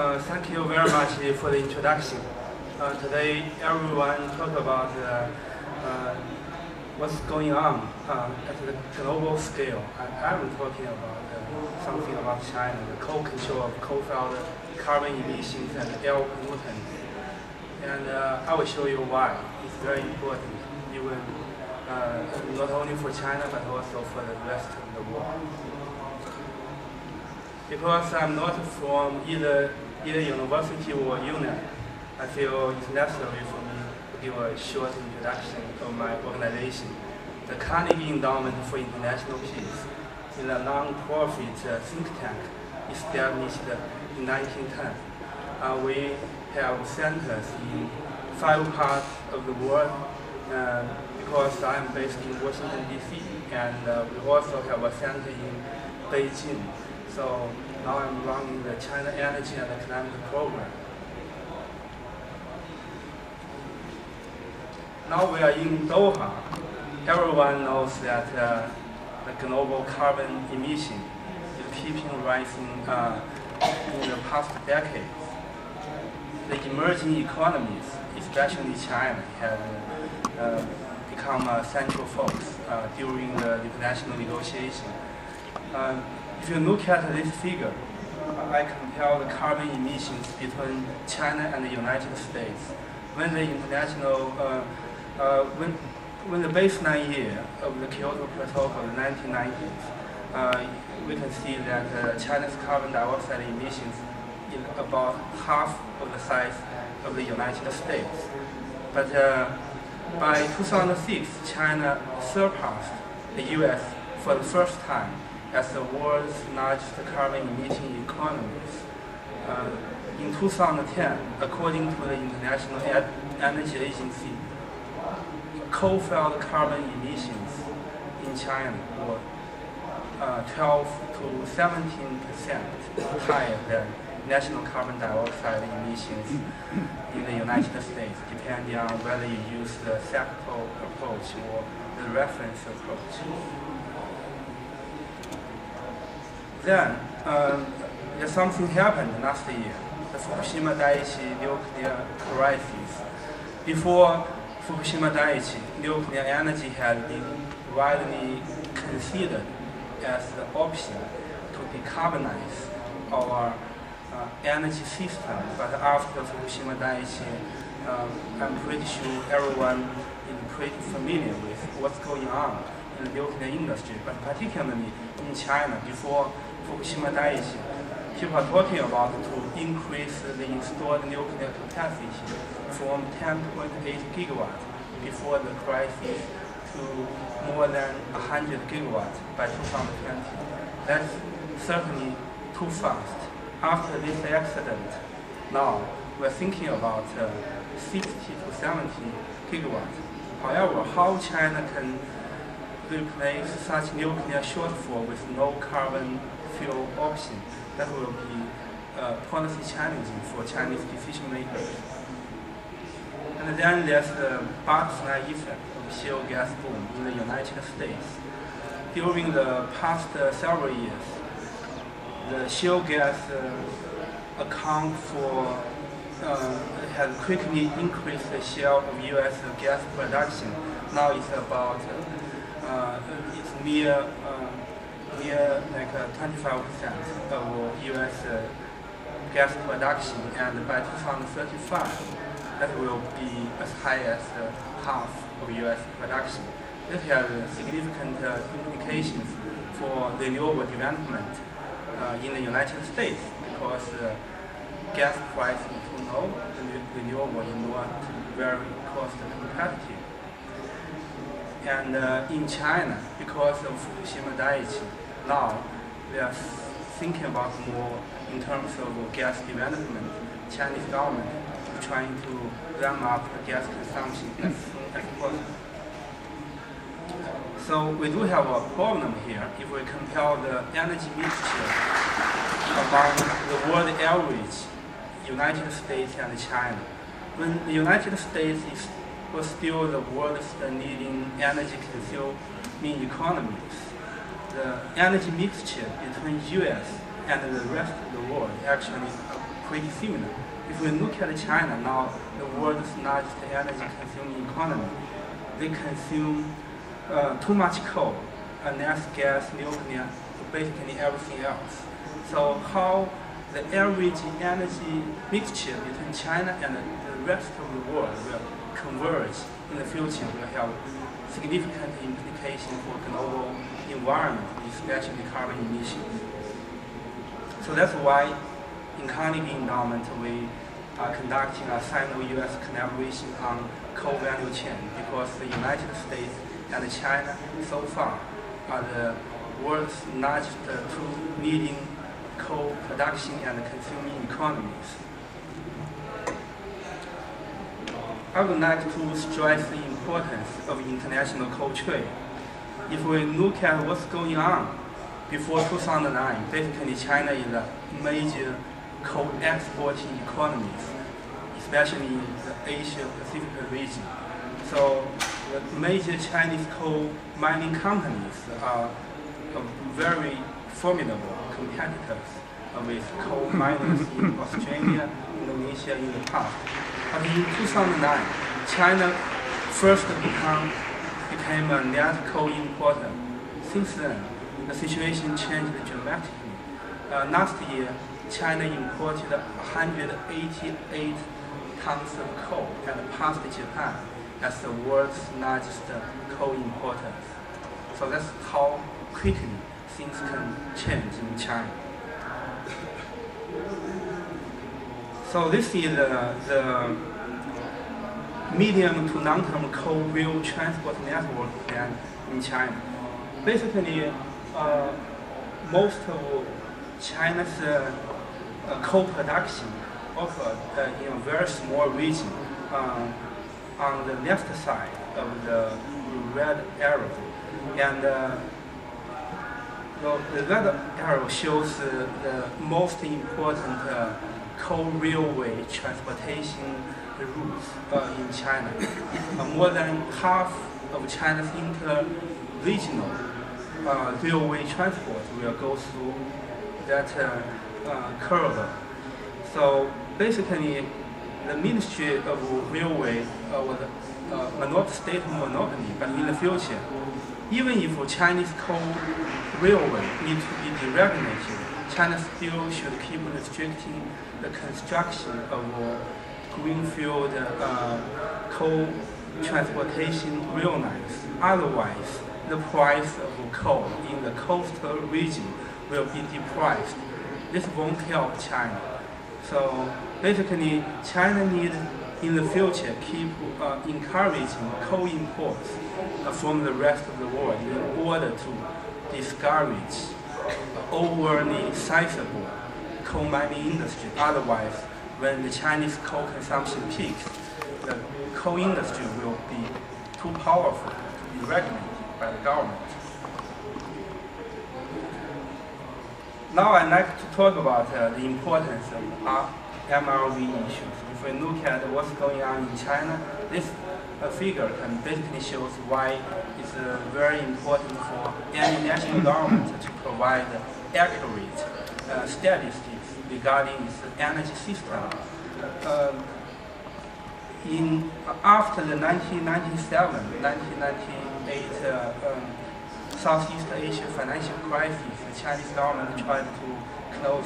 Thank you very much for the introduction. Today, everyone talk about what's going on at the global scale. I'm talking about something about China, the co-control of coal-fired carbon emissions and air pollutants. And I will show you why it's very important, even not only for China but also for the rest of the world. Because I'm not from either university or union, I feel it's necessary for me to give a short introduction of my organization, the Carnegie Endowment for International Peace, is a non-profit think tank established in 1910. We have centers in 5 parts of the world because I'm based in Washington, D.C., and we also have a center in Beijing. So now I'm running the China Energy and Climate Program. Now we are in Doha. Everyone knows that the global carbon emission is keeping rising in the past decades. The emerging economies, especially China, have become a central focus during the international negotiation. If you look at this figure, I compare the carbon emissions between China and the United States. When the international, when the baseline year of the Kyoto Protocol in the 1990s, we can see that China's carbon dioxide emissions is about half of the size of the United States. But by 2006, China surpassed the U.S. for the first time as the world's largest carbon-emitting economies. In 2010, according to the International Energy Agency, coal-fired carbon emissions in China were 12 to 17% higher than national carbon dioxide emissions in the United States, depending on whether you use the sectoral approach or the reference approach. Then, something happened last year, the Fukushima Daiichi nuclear crisis. Before Fukushima Daiichi, nuclear energy had been widely considered as the option to decarbonize our energy system. But after Fukushima Daiichi, I'm pretty sure everyone is pretty familiar with what's going on in the nuclear industry, but particularly in China. Before Fukushima Daiichi, people are talking about to increase the installed nuclear capacity from 10.8 gigawatts before the crisis to more than 100 gigawatts by 2020. That's certainly too fast. After this accident, now we're thinking about 60 to 70 gigawatts. However, how China can replace such nuclear shortfall with no carbon fuel option, that will be policy challenging for Chinese decision makers. And then there's the butterfly effect of shale gas boom in the United States. During the past several years, the shale gas account for has quickly increased the share of U.S. gas production. Now it's about it's near like 25% of U.S. gas production, and by 2035, that will be as high as half of U.S. production. This has significant implications for renewable development in the United States, because gas price is too low, the renewable is not very cost competitive. And in China, because of Fukushima Daiichi, now they are thinking about more in terms of gas development. Chinese government is trying to ramp up the gas consumption as soon as possible. So we do have a problem here if we compare the energy mixture among the world average, United States and China. When the United States was still the world's leading energy consuming economies, the energy mixture between U.S. and the rest of the world actually pretty similar. If we look at China now, the world's largest energy-consuming economy, they consume too much coal, natural gas, nuclear, basically everything else. So how the average energy mixture between China and the rest of the world will converge in the future will have significant implications for global environment, especially carbon emissions. So that's why in Carnegie Endowment we are conducting a Sino-US collaboration on coal value chain, because the United States and China so far are the world's largest two leading coal production and consuming economies. I would like to stress the importance of international coal trade. If we look at what's going on before 2009, basically China is a major coal exporting economies, especially in the Asia-Pacific region. So the major Chinese coal mining companies are very formidable competitors with coal miners in Australia, Indonesia in the past. But in 2009, China first became a net coal importer. Since then, the situation changed dramatically. Last year, China imported 188 tons of coal and passed Japan as the world's largest coal importer. So that's how quickly things can change in China. So this is the medium to long-term coal rail transport network plan in China. Basically, most of China's coal production occurred in a very small region on the left side of the red arrow. And the red arrow shows the most important coal railway transportation routes in China. More than half of China's inter-regional railway transport will go through that corridor. So basically, the Ministry of Railway was a state monopoly, but in the future, even if Chinese coal railway needs to be deregulated, China still should keep restricting the construction of greenfield coal transportation rail lines. Otherwise, the price of coal in the coastal region will be depressed. This won't help China. So basically, China needs in the future keep encouraging coal imports from the rest of the world in order to discourage overly sizable coal mining industry. Otherwise, when the Chinese coal consumption peaks, the coal industry will be too powerful to be regulated by the government. Now I'd like to talk about the importance of MRV issues. If we look at what's going on in China, this figure can basically shows why it's very important for any national government to provide accurate statistics regarding its energy system. After the 1997-1998 Southeast Asia financial crisis, the Chinese government tried to close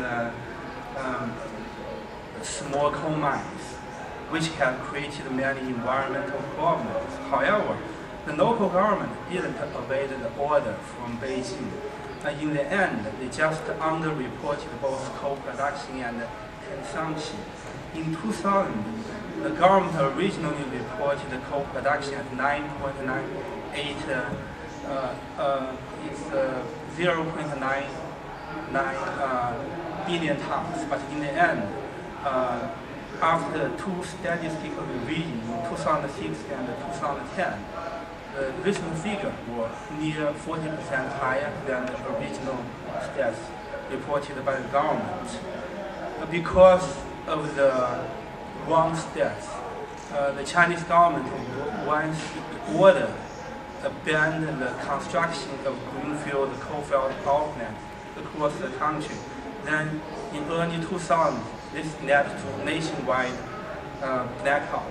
its small coal mines, which had created many environmental problems. However, the local government didn't obey the order from Beijing. In the end, they just underreported both coal production and consumption. In 2000, the government originally reported the coal production at 9.98 0.99 billion tons, but in the end, after two statistical revisions in 2006 and 2010, the original figure were near 40% higher than the original stats reported by the government. Because of the wrong stats, the Chinese government once ordered banned the construction of greenfield coal-fired power plants across the country. Then, in early 2000s, this led to nationwide blackout.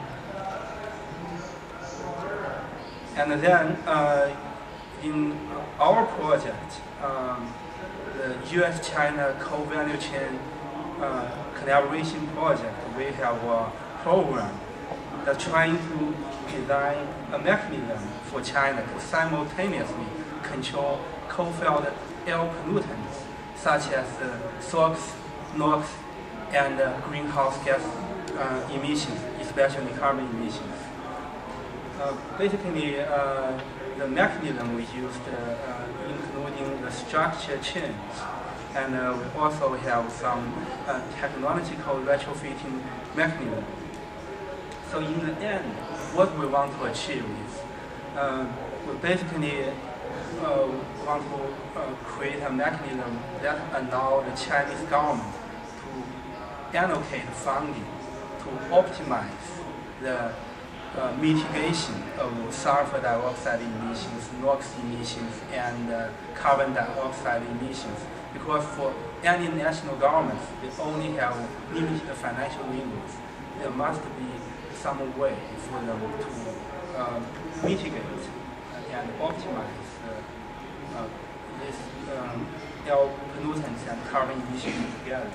And then in our project, the U.S.-China co-value chain collaboration project, we have a program that's trying to design a mechanism for China to simultaneously control co-fired air pollutants such as SOx, NOx, and greenhouse gas emissions, especially carbon emissions. Basically, the mechanism we used including the structure change, and we also have some technological retrofitting mechanism. So in the end, what we want to achieve is we basically want to create a mechanism that allows the Chinese government to allocate funding to optimize the mitigation of sulfur dioxide emissions, NOx emissions, and carbon dioxide emissions. Because for any national governments, they only have limited financial windows. There must be some way for them to mitigate and optimize this air pollutants and carbon emissions together.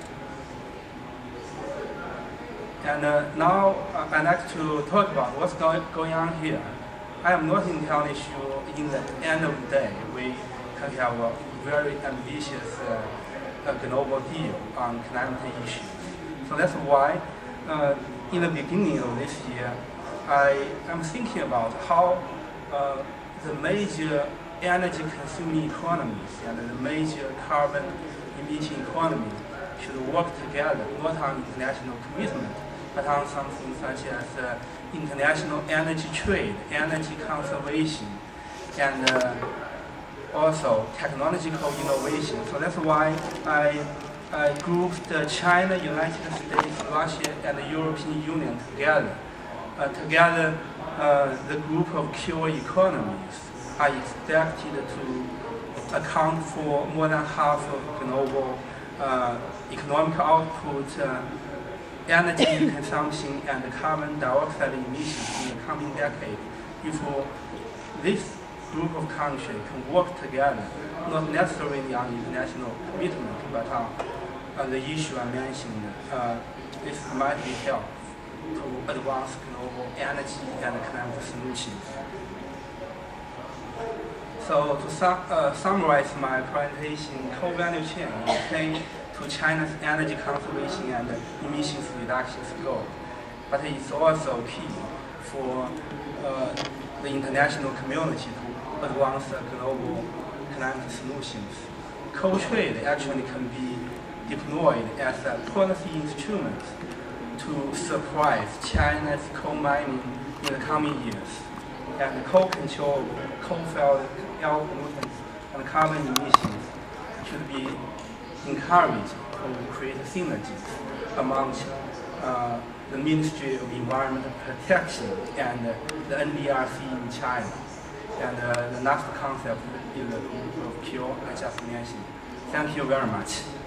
And now I'd like to talk about what's going on here. I am not entirely sure in the end of the day we can have a very ambitious global deal on climate issues. So that's why in the beginning of this year, I am thinking about how the major energy consuming economies and the major carbon emitting economies should work together, not on international commitment, but on something such as international energy trade, energy conservation, and also technological innovation. So that's why I grouped China, United States, Russia, and the European Union together. The group of core economies are expected to account for more than half of global economic output, energy consumption, and carbon dioxide emissions in the coming decade. If this group of countries can work together, not necessarily on international commitment, but on the issue I mentioned, this might be helpful to advance global energy and climate solutions. So to summarize my presentation, co-value chain is key to China's energy conservation and emissions reductions goal, but it's also key for the international community to advance global climate solutions. Co-trade actually can be deployed as a policy instrument to suppress China's coal mining in the coming years, and co-control coal-fired air pollutants and carbon emissions should be encouraged to create synergies amongst the Ministry of Environmental Protection and the NDRC in China. And the last concept is the group of cure I just mentioned. Thank you very much.